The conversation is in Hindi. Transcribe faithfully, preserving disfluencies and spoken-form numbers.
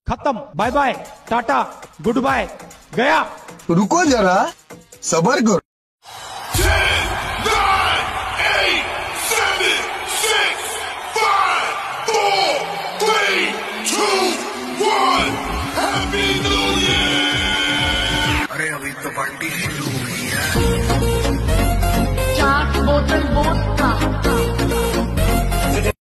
खत्म, bye bye, tata, goodbye, गया। रुको जरा, सबर करो। अरे अभी तो पार्टी शुरू हुई है। चार बोतल वोडका।